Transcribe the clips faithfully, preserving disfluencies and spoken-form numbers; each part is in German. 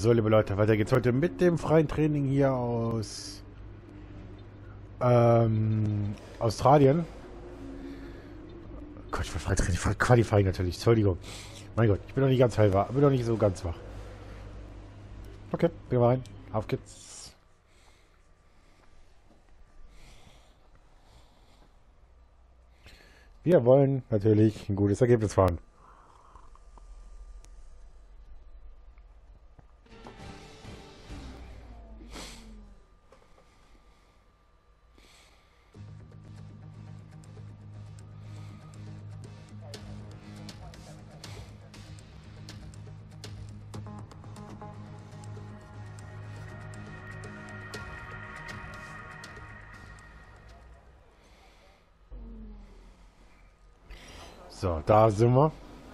So, liebe Leute, weiter geht's heute mit dem freien Training hier aus ähm, Australien. Gott, ich war freien Training, Qualifying natürlich, Entschuldigung. Mein Gott, ich bin noch nicht ganz hellwach, bin noch nicht so ganz wach. Okay, gehen wir rein, auf geht's. Wir wollen natürlich ein gutes Ergebnis fahren. So, da sind wir.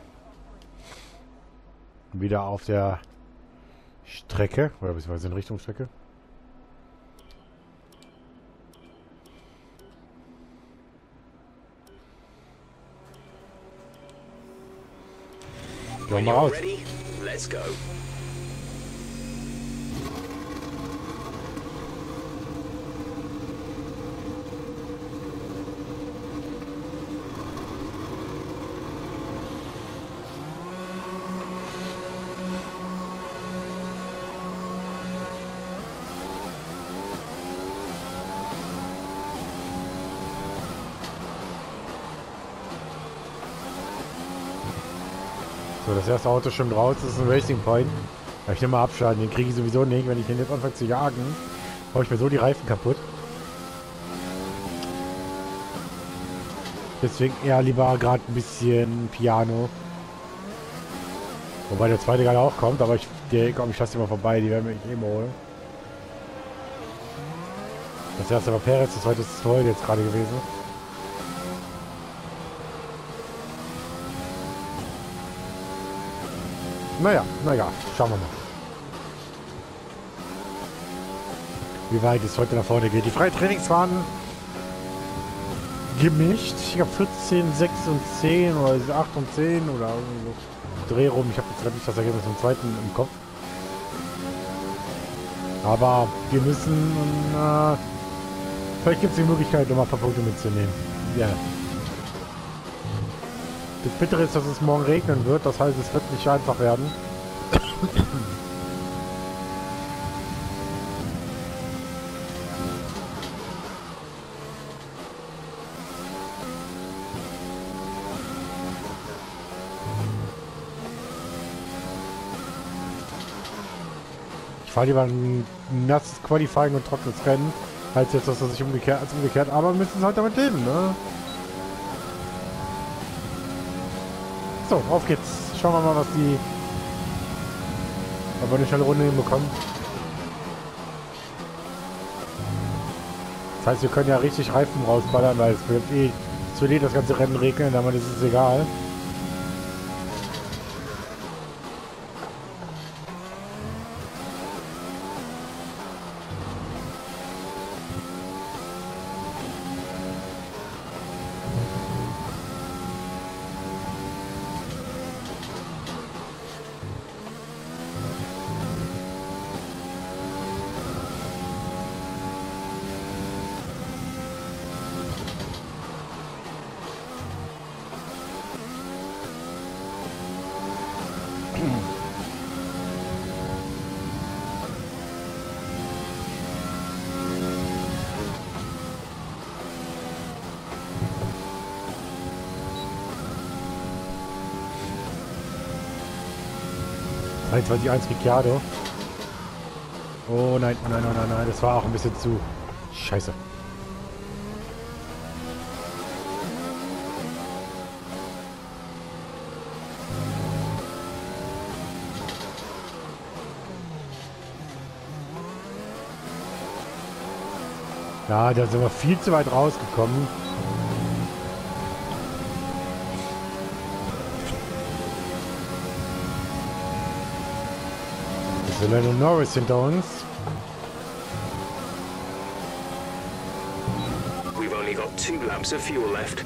Wieder auf der Strecke, oder beziehungsweise in Richtung Strecke. Gehen wir mal raus. Let's go. So, das erste Auto schon raus, das ist ein Racing Point. Ja, ich nehme mal abschalten, den kriege ich sowieso nicht. Wenn ich den jetzt anfange zu jagen, haue ich mir so die Reifen kaputt. Deswegen eher lieber gerade ein bisschen Piano. Wobei der zweite gerade auch kommt, aber ich denke, ich lasse die mal vorbei, die werden mich eh mal holen. Das erste war Perez, das zweite ist Stroll jetzt gerade gewesen. Naja, naja, schauen wir mal. Wie weit es heute nach vorne geht. Die Freitrainings waren gemischt. Ich habe vierzehn, sechs und zehn oder acht und zehn oder irgendwie so Dreh rum. Ich habe jetzt gerade nicht das Ergebnis vom zweiten im Kopf. Aber wir müssen, äh, vielleicht gibt es die Möglichkeit, noch mal ein paar Punkte mitzunehmen. Ja. Das Bittere ist, dass es morgen regnen wird. Das heißt, es wird nicht einfach werden. Ich fahre lieber ein nasses Qualifying und trockenes Rennen, als jetzt, dass das sich umgekehrt als umgekehrt. Aber wir müssen es halt damit leben, ne? So, auf geht's. Schauen wir mal, was die... Ob wir eine schnelle Runde hinbekommen. Das heißt, wir können ja richtig Reifen rausballern, weil es wird eh... Es wird eh das ganze Rennen regnen, aber das ist egal. einundzwanzig eins Ricciardo. Oh nein, nein, nein, nein, nein, das war auch ein bisschen zu... Scheiße. Ja, da sind wir viel zu weit rausgekommen. Lando Norris hinter uns. We've only got two laps of fuel left.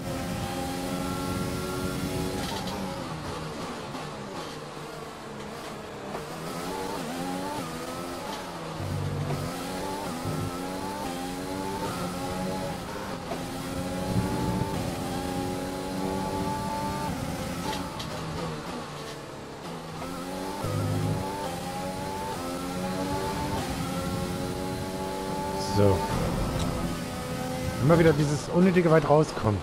So. Immer wieder dieses unnötige weit rauskommen.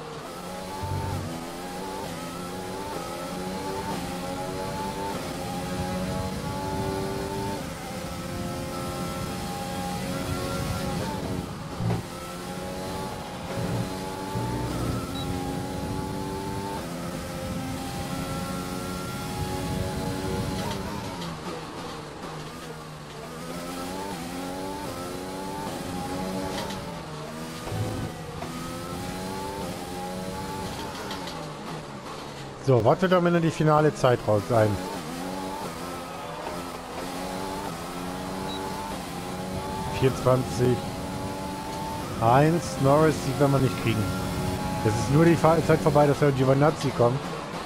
So, was wird am Ende die finale Zeit raus sein? vierundzwanzig eins. Norris, die werden wir nicht kriegen. Es ist nur die Zeit vorbei, dass der Giovinazzi kommt.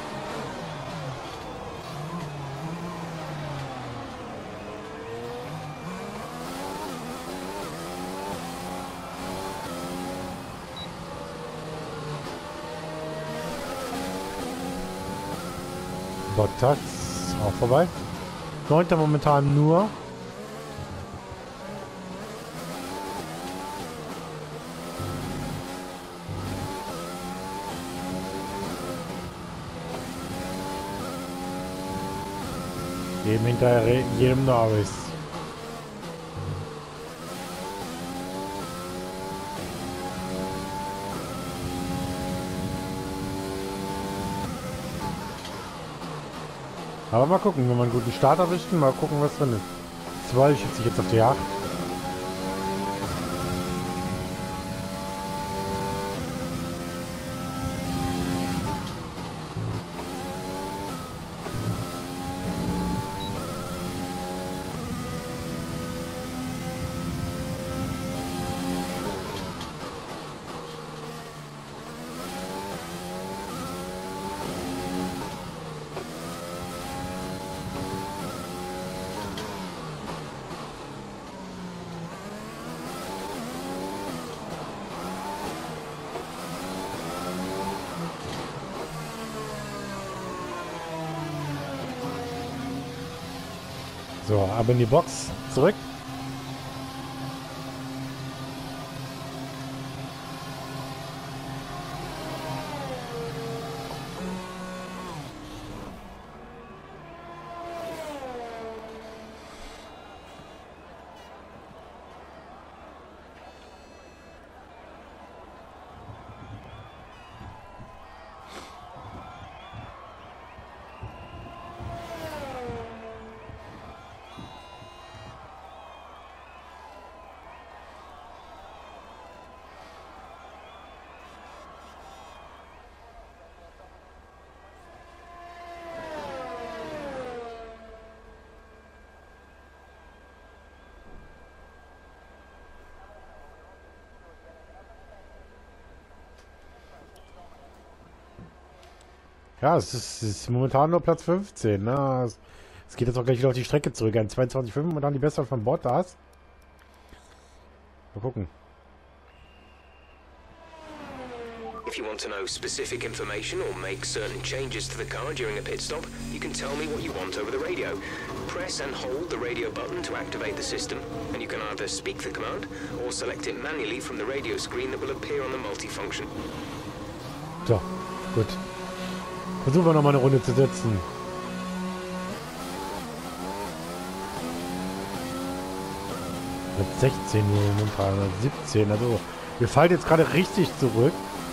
Bottas auch vorbei. Neunter momentan nur. Eben hinter jedem Norris. Aber mal gucken, wenn wir einen guten Start erwischen, mal gucken, was drin ist. Zwei schätze ich jetzt auf die acht. So, aber in die Box zurück. Ja, es ist, es ist momentan nur Platz fünfzehn. Ne? Es, es geht jetzt auch gleich wieder auf die Strecke zurück. Ein zweiundzwanzig Komma fünf und dann die Bestzeit von Bottas. Mal gucken. If you want to know specific information or make certain changes to the car during a pit stop, you can tell me what you want over the radio. Press and hold the radio button to activate the system, and you can either speak the command or select it manually from the radio screen that will appear on the multifunction. So, gut. Versuchen wir nochmal eine Runde zu setzen. Mit sechzehn nur momentan, siebzehn. Also, wir fallen jetzt gerade richtig zurück.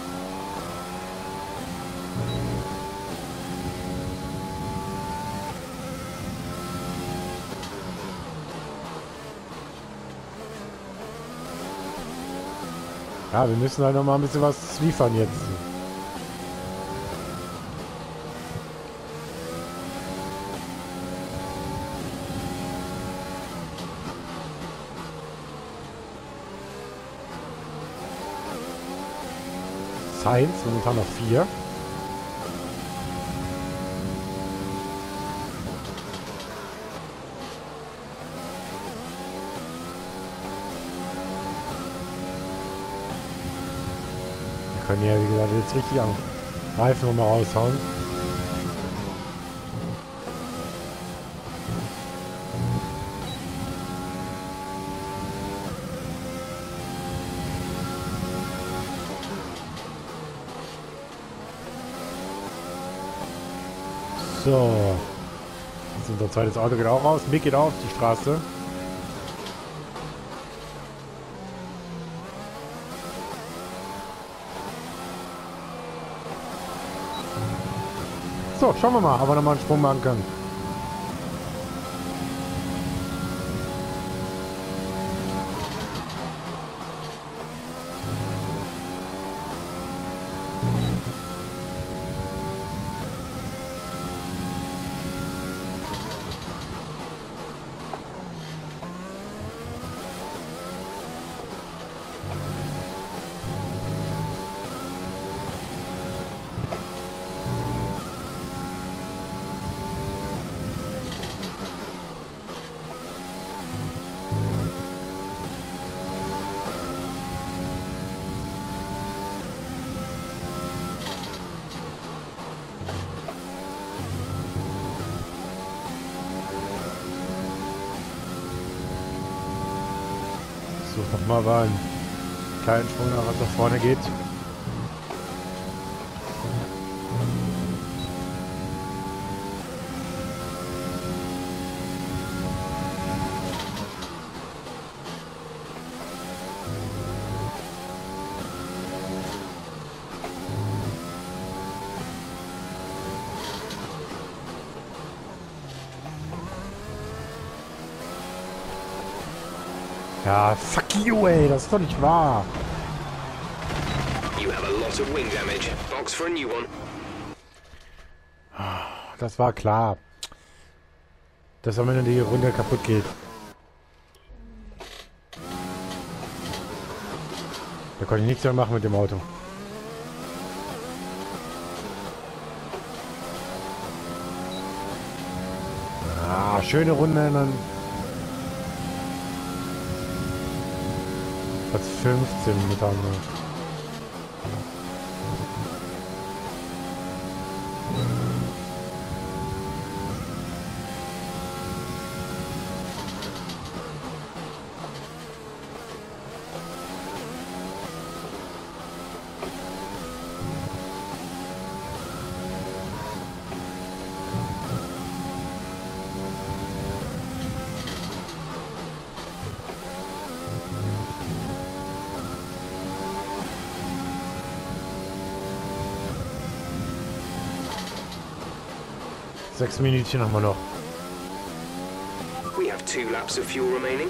Ja, wir müssen halt noch mal ein bisschen was liefern jetzt. Sainz, momentan noch vier. Wir können ja, wie gesagt, jetzt richtig am Reifen nochmal raushauen. So. Das ist unser zweites Auto, geht auch raus. Mick geht auch auf die Straße. So, schauen wir mal, ob wir nochmal einen Sprung machen können. So, nochmal war ein kleinen Sprung nach, was nach vorne geht. Ja, fuck you, ey, das ist doch nicht wahr. You have a lot of wing damage. Box for a new one. Das war klar. Dass am Ende die Runde kaputt geht. Da konnte ich nichts mehr machen mit dem Auto. Ah, schöne Runde dann. Platz fünfzehn mit anderen. Sechs Minütchen haben wir noch. We have two laps of fuel remaining.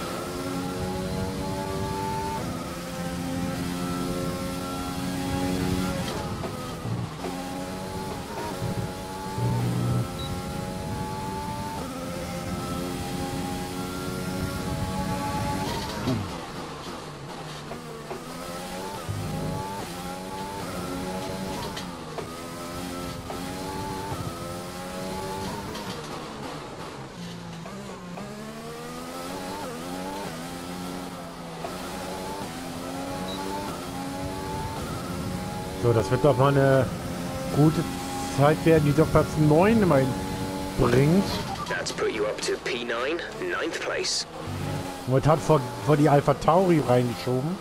So, das wird doch mal eine gute Zeit werden, die doch Platz neun immerhin bringt. That's put you up to P nine, ninth place. Und hat vor, vor die Alpha Tauri reingeschoben.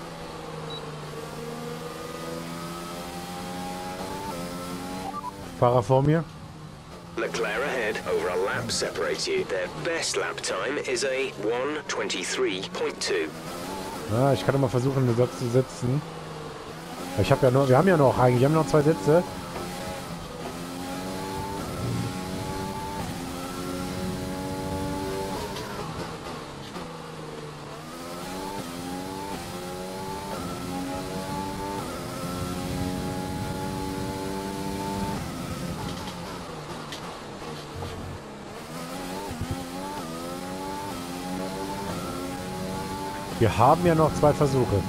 Fahrer vor mir. Leclerc ahead, over a lap separates you. Their best lap time is a one twenty-three point two. Ja, ich kann doch mal versuchen, einen Satz zu setzen. Ich habe ja noch, wir haben ja noch eigentlich, wir haben noch zwei Sätze. Wir haben ja noch zwei Versuche.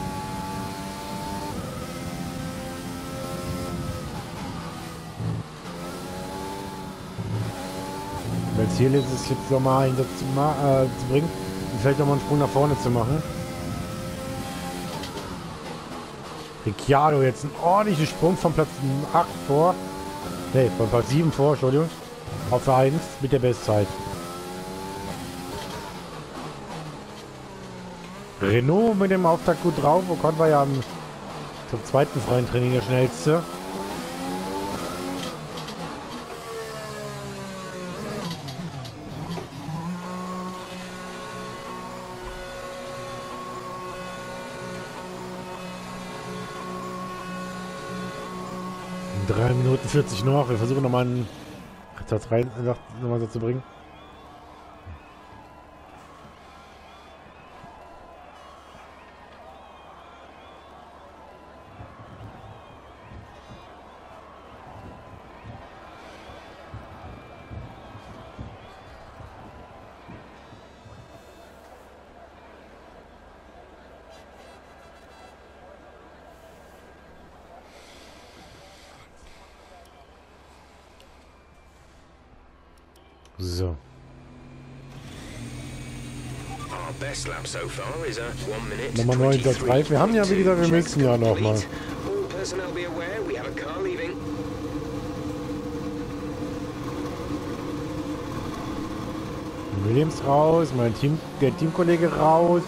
Wenn das Ziel ist es jetzt nochmal einen Satz zu, äh, zu bringen und vielleicht nochmal einen Sprung nach vorne zu machen. Ricciardo jetzt einen ordentlichen Sprung von Platz acht vor. Ne, von Platz sieben vor, Entschuldigung. Auf eins mit der Bestzeit. Renault mit dem Auftakt gut drauf. Ocon war ja am, zum zweiten freien Training der schnellste. drei Minuten vierzig noch. Wir versuchen nochmal einen Platz rein nochmal so zu bringen. So. Our best lap so far is a one minute Nummer neun Platz drei. Wir haben ja, wie gesagt, im nächsten Jahr nochmal. All personnel be aware, we have a car leaving. Williams raus, mein Team, der Teamkollege raus.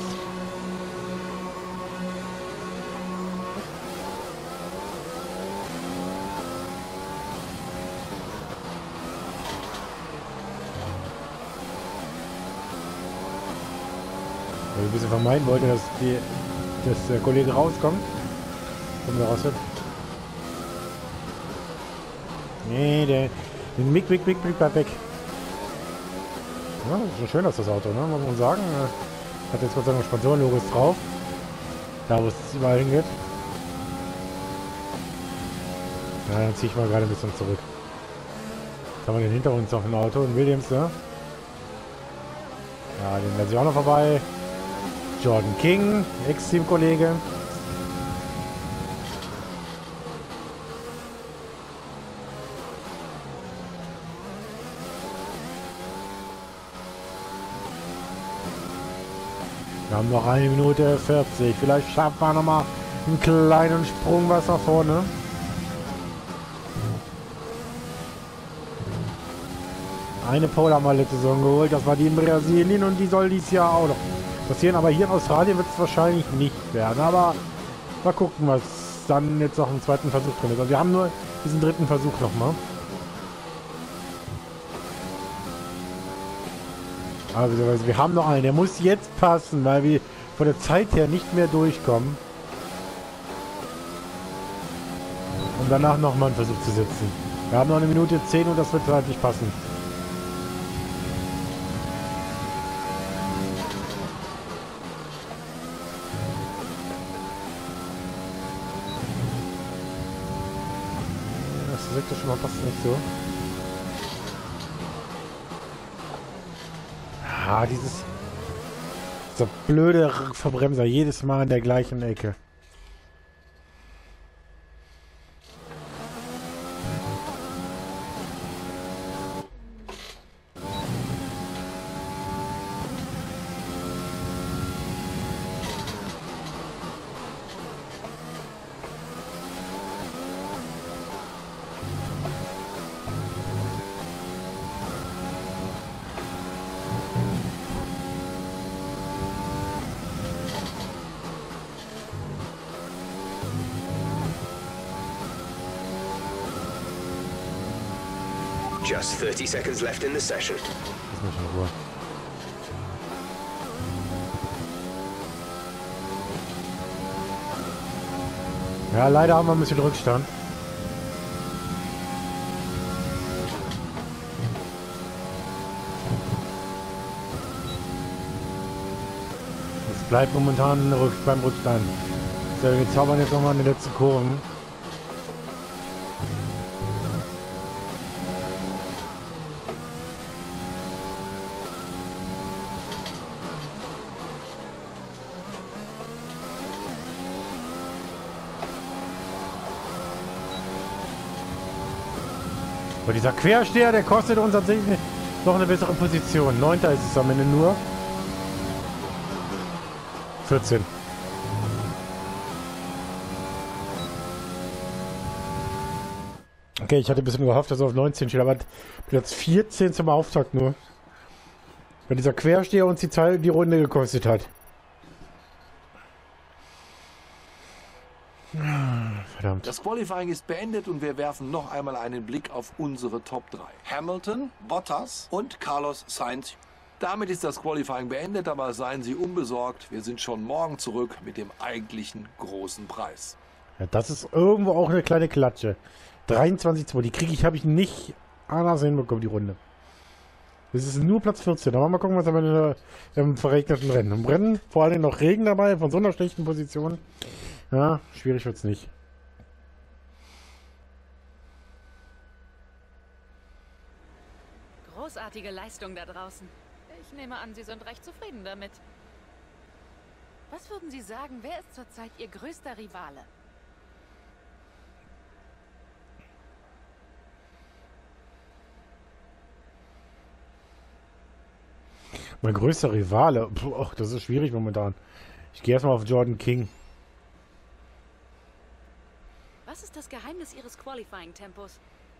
Weil ich ein bisschen vermeiden wollte, dass, die, dass der Kollege rauskommt. Kommt der raus wird. Nee, der, der Mick, Mick, Mick, Mick bleibt weg. Ja, ist schon schön, dass das Auto, ne? Muss man sagen. Hat jetzt Gott sei Dank Sponsorenlogos drauf. Da, wo es überall hingeht. Ja, dann ziehe ich mal gerade ein bisschen zurück. Jetzt haben wir den hinter uns auf dem Auto. Ein Williams, ne? Ja, den lasse ich auch noch vorbei. Jordan King, Ex-Teamkollege. Wir haben noch eine Minute vierzig. Vielleicht schaffen wir noch mal einen kleinen Sprung was nach vorne. Eine Pole haben wir letzte Saison geholt. Das war die in Brasilien und die soll dieses Jahr auch noch passieren. Aber hier in Australien wird es wahrscheinlich nicht werden. Aber mal gucken, was dann jetzt noch im zweiten Versuch drin ist. Also wir haben nur diesen dritten Versuch nochmal. Also wir haben noch einen. Der muss jetzt passen, weil wir von der Zeit her nicht mehr durchkommen. Um danach nochmal einen Versuch zu setzen. Wir haben noch eine Minute zehn und das wird halt nicht passen. Das sektor schon mal passt nicht so. Ah, dieses... So blöde Verbremser, jedes Mal in der gleichen Ecke. Just thirty seconds left in the session. Lass mich in Ruhe. Ja, leider haben wir ein bisschen Rückstand. Es bleibt momentan beim Rückstand. So, wir zaubern jetzt nochmal in die letzten Kurven. Aber dieser Quersteher, der kostet uns tatsächlich noch eine bessere Position. Neunter ist es am Ende nur. vierzehn. Okay, ich hatte ein bisschen gehofft, dass er auf neunzehn steht, aber Platz vierzehn zum Auftakt nur. Weil dieser Quersteher uns die, Zeit, die Runde gekostet hat. Verdammt. Das Qualifying ist beendet und wir werfen noch einmal einen Blick auf unsere Top drei. Hamilton, Bottas und Carlos Sainz. Damit ist das Qualifying beendet, aber seien Sie unbesorgt, wir sind schon morgen zurück mit dem eigentlichen großen Preis. Ja, das ist irgendwo auch eine kleine Klatsche. dreiundzwanzig Komma zwei. Die kriege ich, habe ich nicht anders hinbekommen, die Runde. Das ist nur Platz vierzehn. Aber mal gucken, was wir im verregneten Rennen. Im Rennen vor allem noch Regen dabei, von so einer schlechten Position. Ja, schwierig wird's nicht. Großartige Leistung da draußen. Ich nehme an, Sie sind recht zufrieden damit. Was würden Sie sagen, wer ist zurzeit Ihr größter Rivale? Mein größter Rivale? Puh, ach, das ist schwierig momentan. Ich gehe erstmal auf Jordan King. Was ist das Geheimnis Ihres Qualifying-Tempos?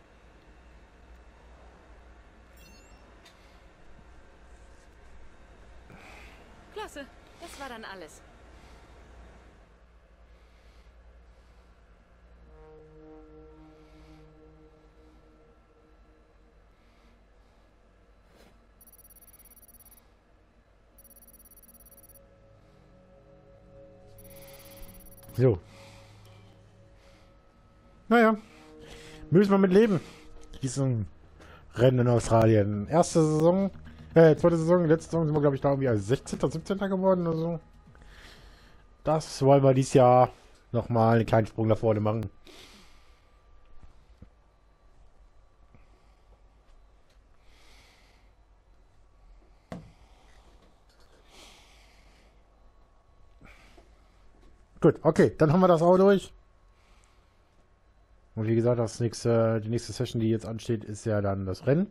Klasse, das war dann alles. So. Naja. Müssen wir mit leben. Diesen Rennen in Australien. Erste Saison. Äh, zweite Saison. Letzte Saison sind wir, glaube ich, da irgendwie als sechzehnter, siebzehnter geworden oder so. Das wollen wir dieses Jahr nochmal einen kleinen Sprung nach vorne machen. Gut, okay, dann haben wir das auch durch. Und wie gesagt, das nächste, die nächste Session, die jetzt ansteht, ist ja dann das Rennen.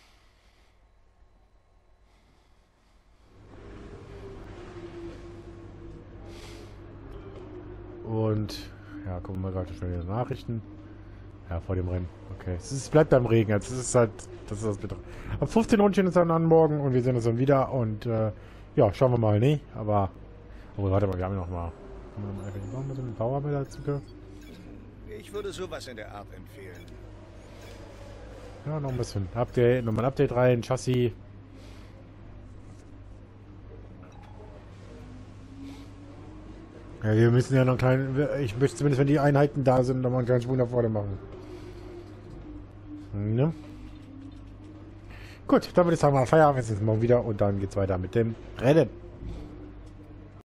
Und ja, gucken wir gerade schnell die Nachrichten. Ja, vor dem Rennen. Okay, es, ist, es bleibt beim Regen. Jetzt ist es halt, das ist das Bitter. Ab fünfzehn Uhr steht es dann an morgen und wir sehen uns dann wieder. Und äh, ja, schauen wir mal, ne? Aber, oh, warte mal, wir haben ja noch mal. Machen wir so einen Power mit dazu. Ich würde sowas in der Art empfehlen. Ja, noch ein bisschen. Update, nochmal ein Update rein, Chassis. Ja, wir müssen ja noch einen kleinen. Ich möchte zumindest, wenn die Einheiten da sind, nochmal einen kleinen Sprung nach vorne machen. Ne? Gut, dann würde ich sagen, mal Feierabend, wir sehen uns morgen wieder und dann geht's weiter mit dem Rennen.